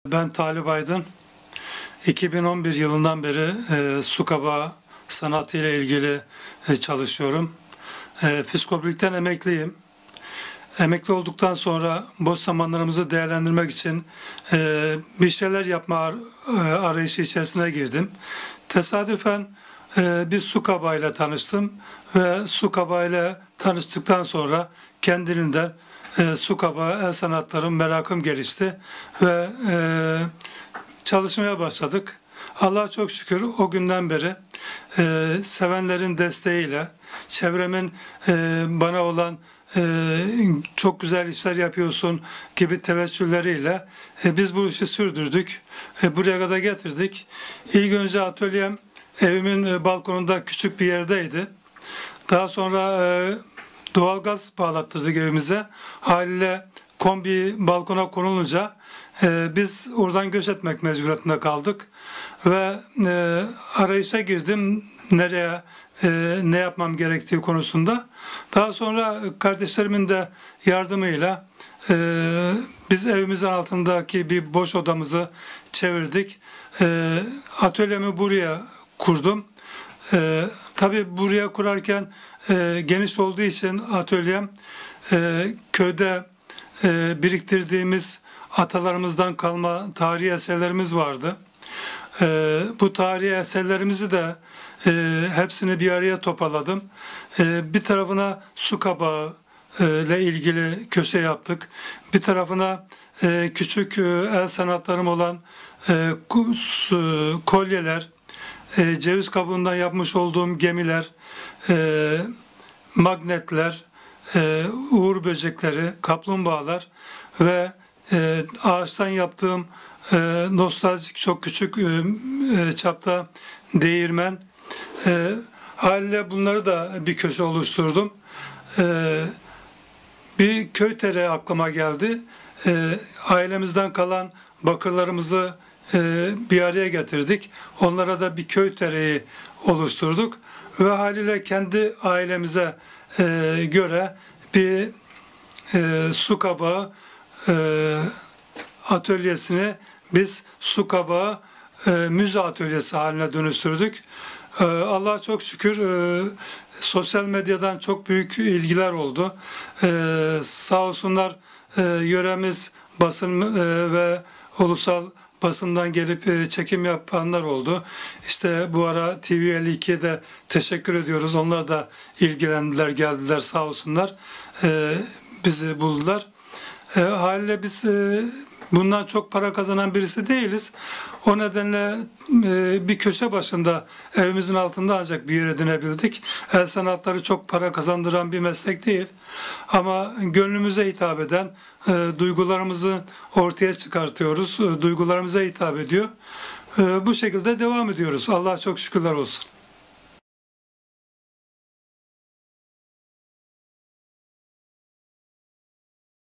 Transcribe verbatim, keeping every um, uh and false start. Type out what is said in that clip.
Ben Talip Aydın. iki bin on bir yılından beri e, su kabağı sanatı ile ilgili e, çalışıyorum. E, Psikobirlik'ten emekliyim. Emekli olduktan sonra boş zamanlarımızı değerlendirmek için e, bir şeyler yapma ar e, arayışı içerisine girdim. Tesadüfen e, bir su kabağıyla tanıştım ve su kabağıyla tanıştıktan sonra kendiliğinden e, su kabağı el sanatlarım merakım gelişti ve e, çalışmaya başladık. Allah'a çok şükür o günden beri e, sevenlerin desteğiyle, çevremin e, bana olan e, çok güzel işler yapıyorsun gibi teveccühleriyle e, biz bu işi sürdürdük. E, buraya kadar getirdik. İlk önce atölyem evimin e, balkonunda küçük bir yerdeydi. Daha sonra e, doğalgaz bağlattırdık evimize. Haliyle kombi balkona konulunca e, biz oradan göç etmek mecburiyetinde kaldık. Ve e, arayışa girdim nereye e, ne yapmam gerektiği konusunda. Daha sonra kardeşlerimin de yardımıyla e, biz evimizin altındaki bir boş odamızı çevirdik. E, atölyemi buraya kurdum. E, tabii buraya kurarken e, geniş olduğu için atölyem e, köyde e, biriktirdiğimiz atalarımızdan kalma tarihi eserlerimiz vardı. E, bu tarihi eserlerimizi de e, hepsini bir araya toparladım. E, bir tarafına su kabağı e, ile ilgili köşe yaptık. Bir tarafına e, küçük e, el sanatlarım olan e, kolyeler, e, ceviz kabuğundan yapmış olduğum gemiler, e, magnetler, e, uğur böcekleri, kaplumbağalar ve e, ağaçtan yaptığım e, nostaljik çok küçük e, e, çapta değirmen. E, haliyle bunları da bir köşe oluşturdum. E, bir köy tereyağı aklıma geldi. E, ailemizden kalan bakırlarımızı e, bir araya getirdik. Onlara da bir köy tereyağı oluşturduk. Ve haliyle kendi ailemize e, göre bir e, su kabağı e, atölyesini biz su kabağı e, müze atölyesi haline dönüştürdük. E, Allah'a çok şükür e, sosyal medyadan çok büyük ilgiler oldu. E, sağ olsunlar e, yöremiz basın e, ve ulusal basından gelip e, çekim yapanlar oldu. İşte bu ara T V elli iki'ye de teşekkür ediyoruz. Onlar da ilgilendiler, geldiler sağ olsunlar. E, bizi buldular. E, haliyle biz e, bundan çok para kazanan birisi değiliz. O nedenle e, bir köşe başında evimizin altında ancak bir yer edinebildik. El sanatları çok para kazandıran bir meslek değil. Ama gönlümüze hitap eden e, duygularımızı ortaya çıkartıyoruz. E, duygularımıza hitap ediyor. E, bu şekilde devam ediyoruz. Allah'a çok şükürler olsun.